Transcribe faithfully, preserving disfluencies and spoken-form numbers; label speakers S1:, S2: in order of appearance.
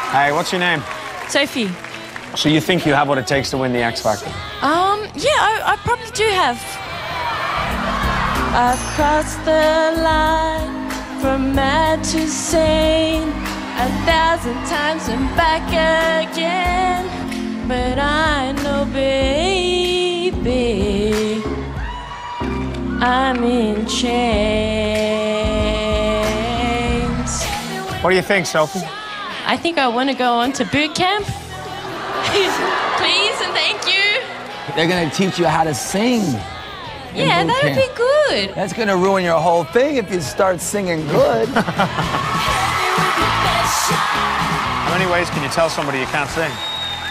S1: Hey, what's your name?
S2: Sophie.
S1: So you think you have what it takes to win the X Factor?
S2: Um, yeah, I, I probably do have. I've crossed the line from mad to sane a thousand times and back again. But I know, baby, I'm in chains.
S1: What do you think, Sophie?
S2: I think I want to go on to boot camp. Please and thank you.
S3: They're gonna teach you how to sing.
S2: Yeah, that would be good.
S3: That's gonna ruin your whole thing if you start singing good.
S1: How many ways can you tell somebody you can't sing?